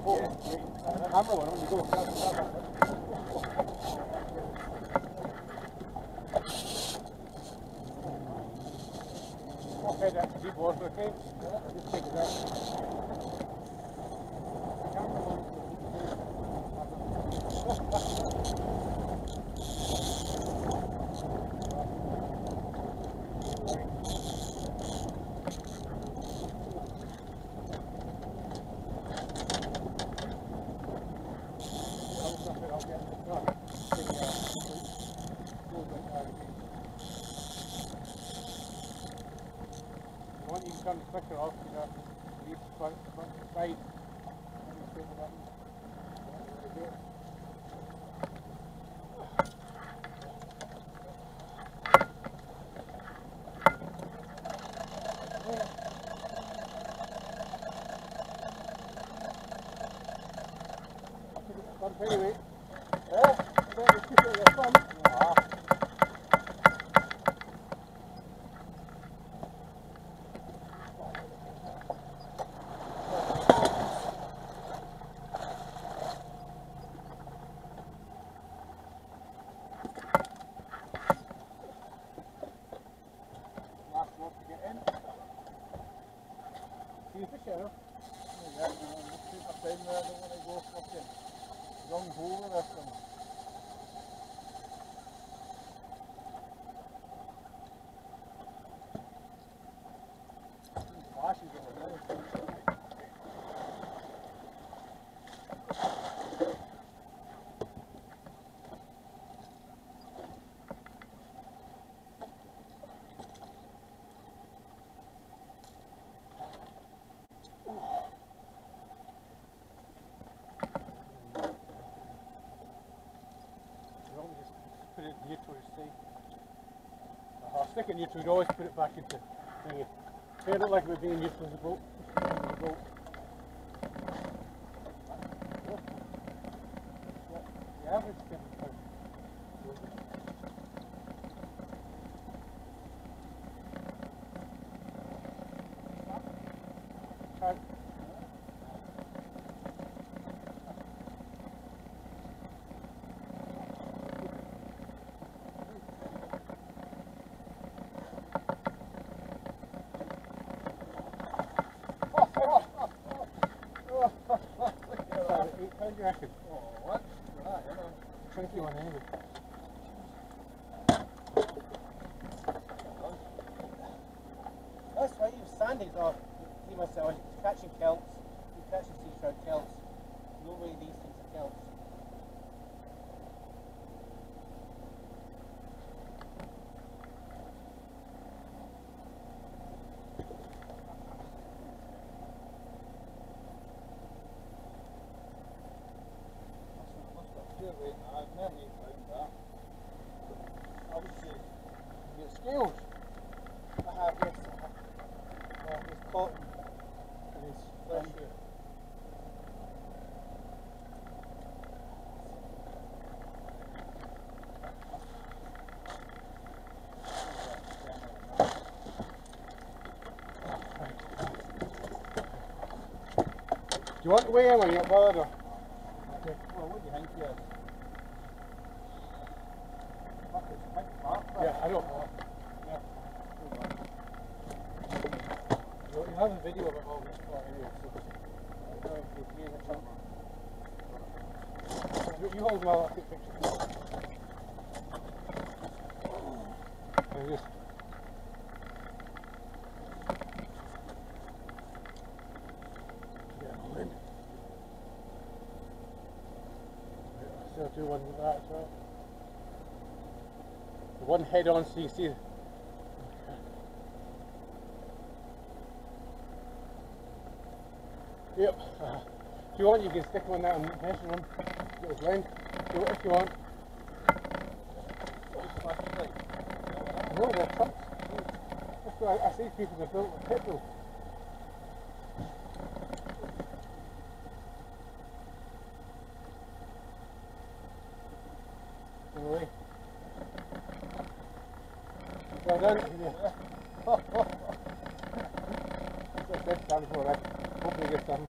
Hammer one when you go. Okay, that's deep water, okay? Just take it out. You can turn the clicker off, you know, leave the front to the side. Anyway, last one to get in. See the fish out? Yeah, I'm just up down there, I don't want to go fucking wrong hole with this one. Flashes over there. Put it neutral, see. I'll stick it neutral, always put it back into thingy. Say it like we're being neutral as a boat. The average chemical. Oh, what? Right, yeah. 21 anyway. That's right, you sandies off. See myself, you're catching kelps, you're catching sea trout kelps. No way these things are kelps. I've never even found that. Obviously, you get scales. I have this. This cotton and this flesh here. Do you want to weigh in when you're bothered or? Okay. Well, what do you think here? Yeah, I don't know. Yeah. You have a video of it all this far anyway, so you hold them all, I'll take pictures. There it is. Yeah, Lomond. I'll do one with that as well. The one head on so you see. Yep. If you want, you can stick on that and measure them. Get his length. Do it if you want. No, they're trucks. That's what I see people that built with pit bulls. Anyway. Well done. That's a good time for it. Hopefully get some.